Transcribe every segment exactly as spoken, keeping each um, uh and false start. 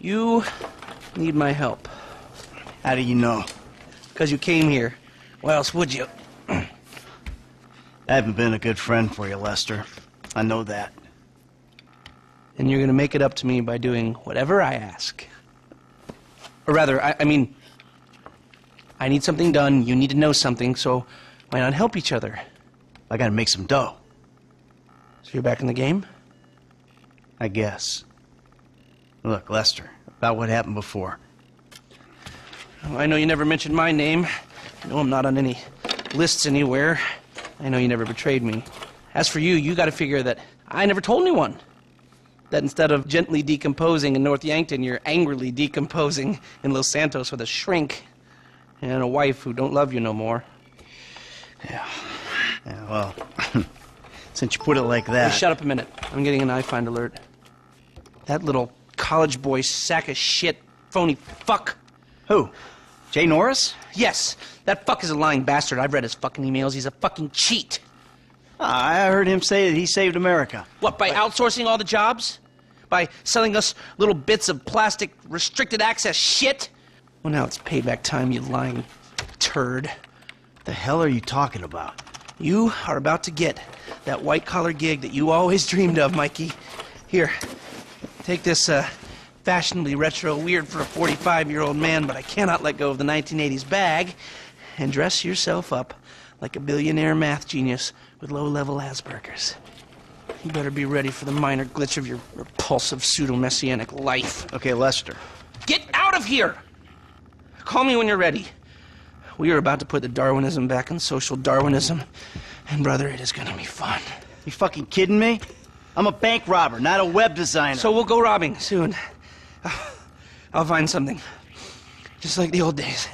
You need my help. How do you know? Because you came here. Why else would you? I haven't been a good friend for you, Lester. I know that. And you're gonna make it up to me by doing whatever I ask. Or rather, I, I mean, I need something done, you need to know something, so why not help each other? I gotta make some dough. So you're back in the game? I guess. Look, Lester, about what happened before. Well, I know you never mentioned my name. I know I'm not on any lists anywhere. I know you never betrayed me. As for you, you gotta figure that I never told anyone. That instead of gently decomposing in North Yankton, you're angrily decomposing in Los Santos with a shrink and a wife who don't love you no more. Yeah. Yeah, well, since you put it like that... Hey, shut up a minute. I'm getting an iFind alert. That little college boy sack of shit, phony fuck. Who? Jay Norris? Yes, that fuck is a lying bastard. I've read his fucking emails. He's a fucking cheat. Ah, I heard him say that he saved America. What, by but... outsourcing all the jobs? By selling us little bits of plastic restricted access shit? Well, now it's payback time, you lying turd. The hell are you talking about? You are about to get that white-collar gig that you always dreamed of, Mikey. Here, take this uh, fashionably retro weird for a forty-five-year-old man, but I cannot let go of the nineteen eighties bag, and dress yourself up like a billionaire math genius with low-level Asperger's. You better be ready for the minor glitch of your repulsive pseudo-messianic life. Okay, Lester. Get out of here! Call me when you're ready. We are about to put the Darwinism back in social Darwinism, and brother, it is gonna be fun. You fucking kidding me? I'm a bank robber, not a web designer. So we'll go robbing soon. I'll find something. Just like the old days.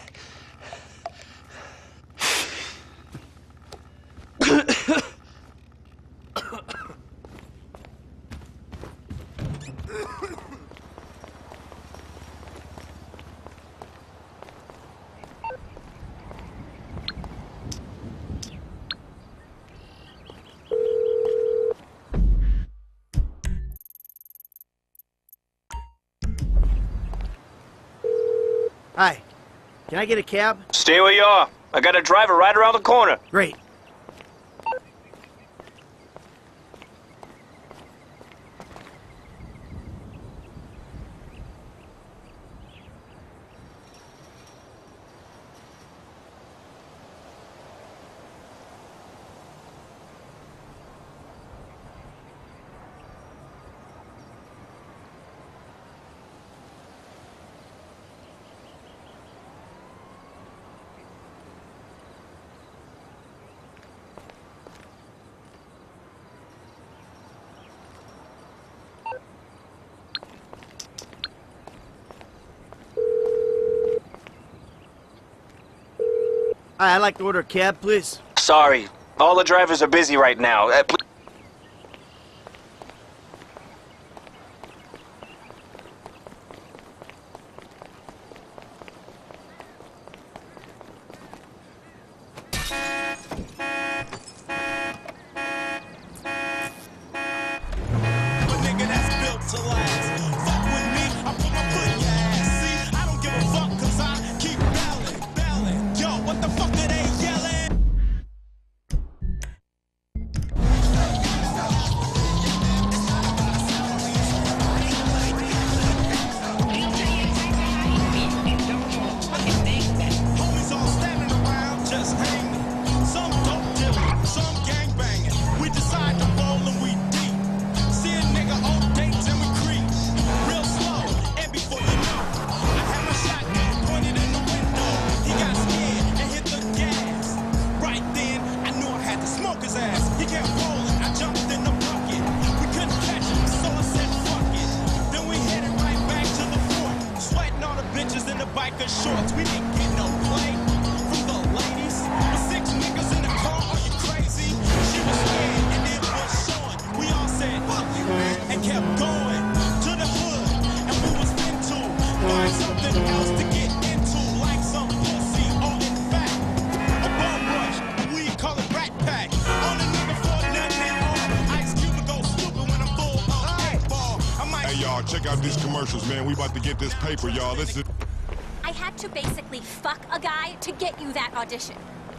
Hi. Can I get a cab? Stay where you are. I got a driver right around the corner. Great. Hi, I'd like to order a cab, please. Sorry. All the drivers are busy right now. Uh, pl- Check out this these commercials, man. We about to get this paper, y'all. This is... I had to basically fuck a guy to get you that audition.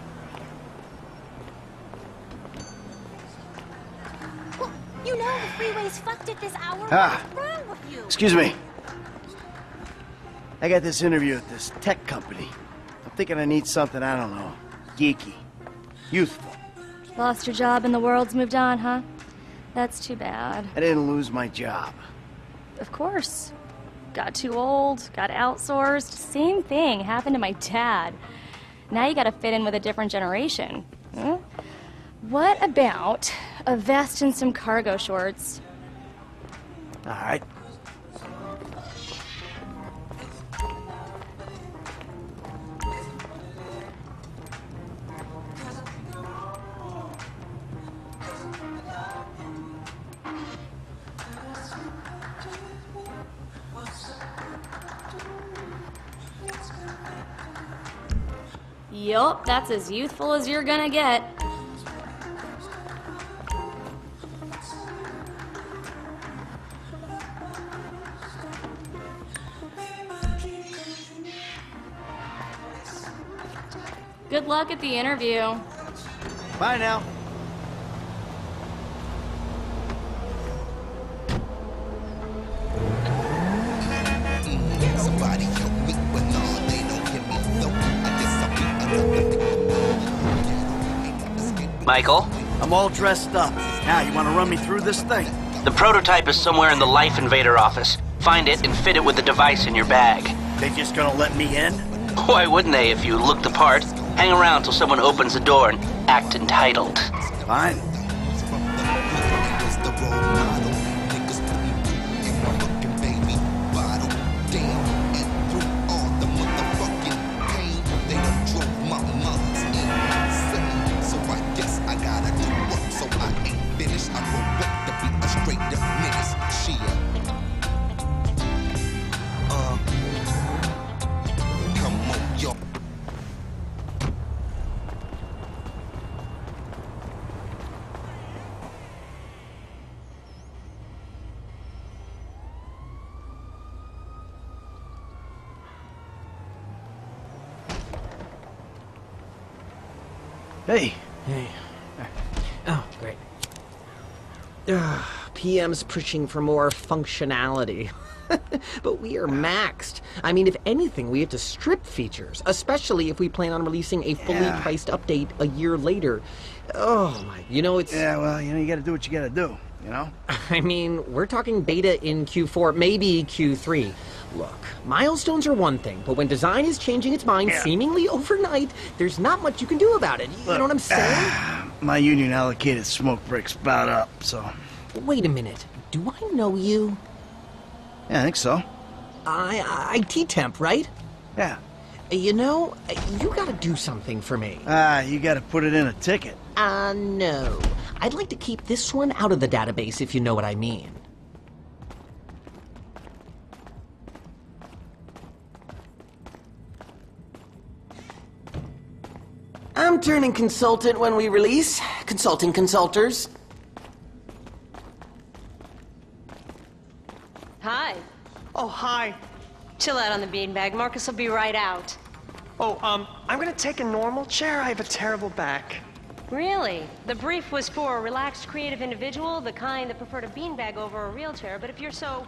Well, you know the freeway's fucked at this hour. Ah. What's wrong with you? Excuse me. I got this interview at this tech company. I'm thinking I need something, I don't know, geeky, youthful. Lost your job and the world's moved on, huh? That's too bad. I didn't lose my job. Of course. Got too old, got outsourced. Same thing happened to my dad. Now you gotta fit in with a different generation. Huh? What about a vest and some cargo shorts? All right. Yup, that's as youthful as you're gonna get. Good luck at the interview. Bye now. Somebody help me, but no, they don't get me. No, I guess I'll be Michael, I'm all dressed up. Now, you want to run me through this thing? the prototype is somewhere in the Life Invader office. Find it and fit it with the device in your bag. They just gonna let me in? Why wouldn't they if you look the part? Hang around till someone opens the door and act entitled. Fine. the role model. Niggas putting you in my fucking baby bottle. Damn, and through all the motherfucking pain, they done drove my mom's insane. So I guess I gotta do work, so I ain't finished. I roll up to be a straight up menace. Shit. Uh, come on, yo. Hey. Hey. Oh, great. Ugh, P M's pushing for more functionality. But we are maxed. I mean, if anything, we have to strip features, especially if we plan on releasing a fully Yeah. priced update a year later. Oh my, you know, it's... Yeah, well, you know, you gotta do what you gotta do, you know? I mean, we're talking beta in Q four, maybe Q three. Look, milestones are one thing, but when design is changing its mind Yeah. seemingly overnight, there's not much you can do about it. You Look, know what I'm saying? My union allocated smoke breaks about up, so... Wait a minute. Do I know you? Yeah, I think so. I, I T temp, right? Yeah. You know, you gotta do something for me. Ah, you gotta put it in a ticket. Uh, no. I'd like to keep this one out of the database, if you know what I mean. I'm turning consultant when we release. Consulting consulters. Hi. Oh, hi. Chill out on the beanbag. Marcus will be right out. Oh, um, I'm gonna take a normal chair. I have a terrible back. Really? The brief was for a relaxed, creative individual, the kind that preferred a beanbag over a real chair, but if you're so...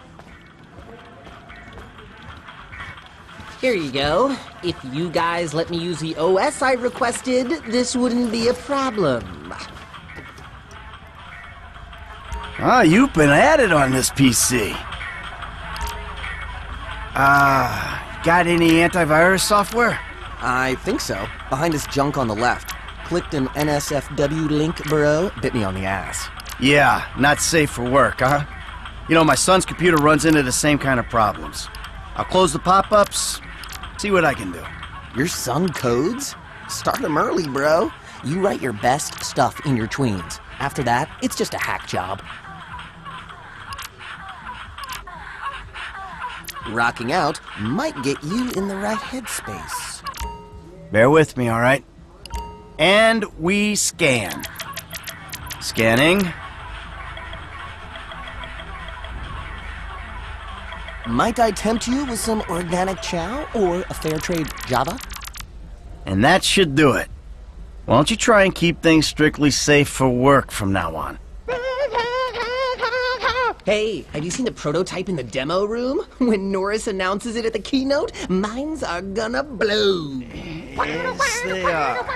Here you go. If you guys let me use the O S I requested, this wouldn't be a problem. Ah, you've been at it on this P C. Ah, uh, got any antivirus software? I think so. Behind this junk on the left. Clicked an N S F W link, bro. Bit me on the ass. Yeah, not safe for work, huh? You know, my son's computer runs into the same kind of problems. I'll close the pop-ups, see what I can do. Your son codes? Start him early, bro. You write your best stuff in your tweens. After that, it's just a hack job. Rocking out might get you in the right headspace. Bear with me, all right? And we scan. Scanning. might I tempt you with some organic chow or a fair trade Java? And that should do it. Why don't you try and keep things strictly safe for work from now on? Hey, have you seen the prototype in the demo room? When Norris announces it at the keynote, minds are gonna blow. Yes, they are.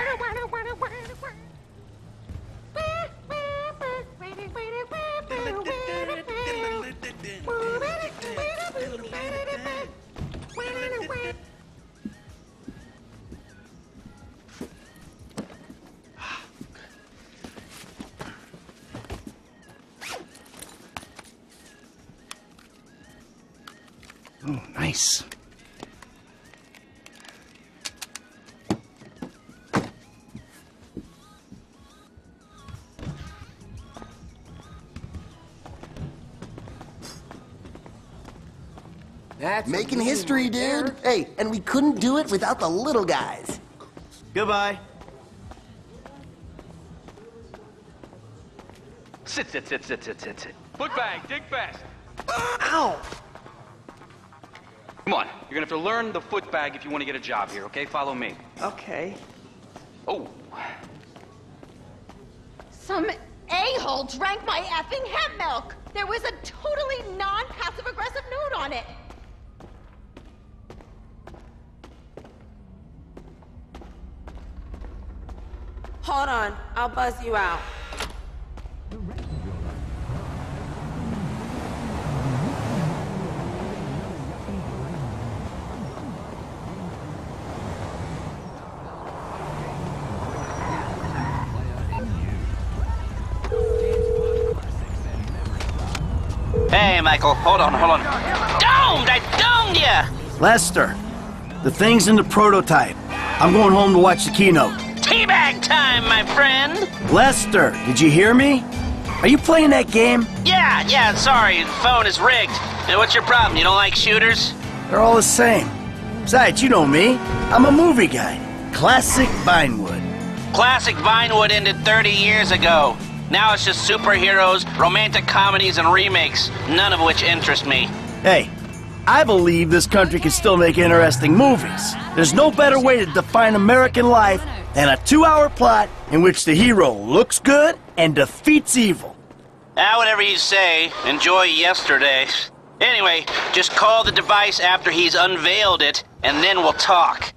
Oh, nice. That's making history, dude. Hey, and we couldn't do it without the little guys. Goodbye. Sit, sit, sit, sit, sit, sit, sit. Foot bag, dig fast. Ow! Come on, you're gonna have to learn the foot bag if you want to get a job here, okay? Follow me. Okay. Oh. Some a-hole drank my effing hemp milk. There was a totally non-passive aggressive note on it. Hold on, I'll buzz you out. Hey, Michael, hold on, hold on. Domed! I domed ya! Lester, the thing's in the prototype. I'm going home to watch the keynote. Teabag time, my friend! Lester, did you hear me? Are you playing that game? Yeah, yeah, sorry, the phone is rigged. Hey, what's your problem? You don't like shooters? They're all the same. Besides, you know me. I'm a movie guy. Classic Vinewood. Classic Vinewood ended thirty years ago. Now it's just superheroes, romantic comedies, and remakes, none of which interest me. Hey, I believe this country can still make interesting movies. There's no better way to define American life than a two-hour plot in which the hero looks good and defeats evil. Ah, whatever you say. Enjoy yesterday. Anyway, just call the device after he's unveiled it, and then we'll talk.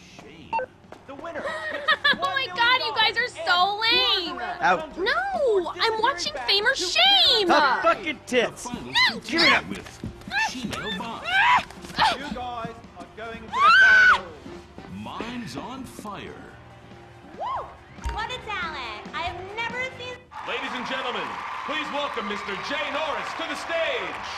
Oh my god, you guys are so lame! Out. No, I'm watching Fame or Shame! Tough fucking tits. No! Give it up. With Chino Bob. You guys are going to the final. Minds on fire. Woo! What a talent! I have never seen... Ladies and gentlemen, please welcome Mister Jay Norris to the stage.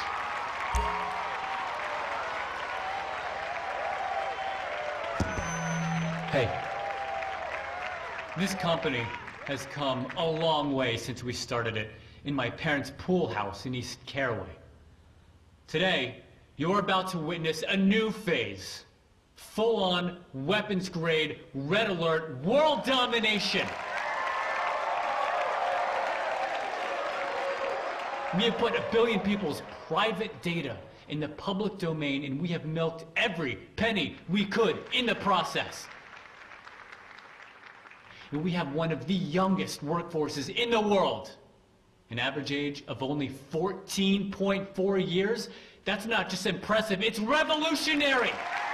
Hey. This company has come a long way since we started it in my parents' pool house in East Caraway. Today, you're about to witness a new phase. Full-on, weapons-grade, red alert, world domination! We have put a billion people's private data in the public domain, and we have milked every penny we could in the process. And we have one of the youngest workforces in the world. An average age of only fourteen point four years. That's not just impressive, it's revolutionary!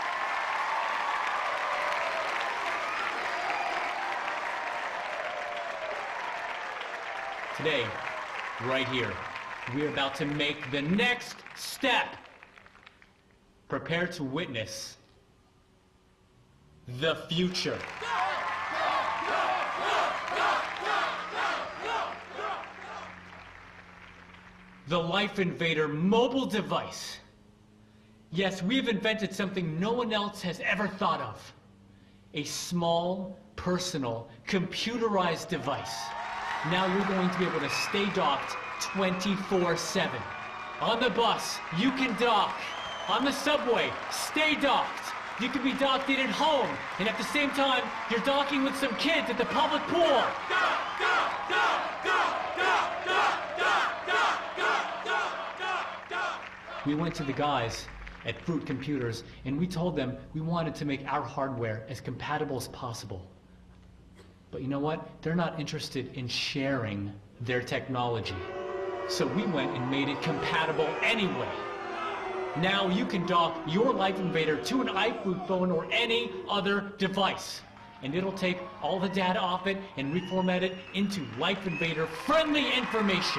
Today, right here, we're about to make the next step. Prepare to witness the future. The Life Invader mobile device. Yes, we've invented something no one else has ever thought of. A small, personal, computerized device. Now you're going to be able to stay docked twenty-four seven. On the bus, you can dock. On the subway, stay docked. You can be docked in at home, and at the same time, you're docking with some kids at the public pool. We went to the guys at Fruit Computers, and we told them we wanted to make our hardware as compatible as possible. But you know what? They're not interested in sharing their technology. So we went and made it compatible anyway. Now you can dock your Life Invader to an iFruit phone or any other device. And it'll take all the data off it and reformat it into Life Invader friendly information.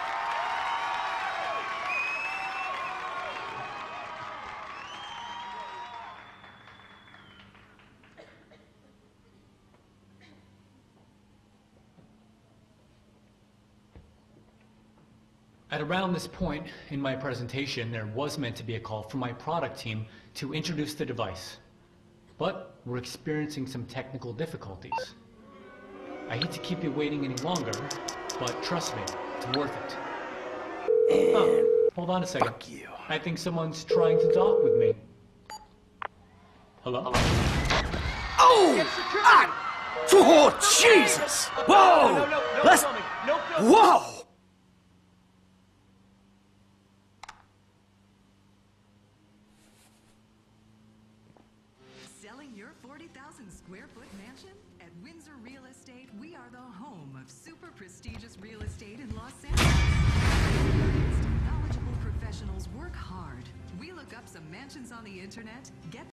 At around this point in my presentation, there was meant to be a call from my product team to introduce the device. But we're experiencing some technical difficulties. I hate to keep you waiting any longer, but trust me, it's worth it. Oh, hold on a second. Fuck you. I think someone's trying to dock with me. Hello? Hello? Oh! Ah! Oh, Jesus! Whoa! No, no, no, no, Let's... filming. No, no. Whoa! Selling your forty thousand square foot mansion? At Windsor Real Estate, we are the home of super prestigious real estate in Los Angeles. Knowledgeable professionals work hard. We look up some mansions on the internet, get